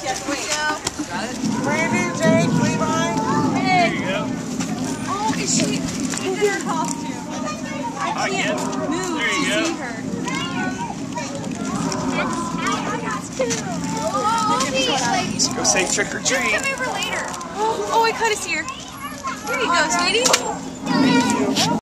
Brandon, Jake, Levi. There you go. Oh, is she in her costume? I can't move to see her. Let's go say trick or treat. Come over later. Oh, I kind of see her. Here you go, sweetie.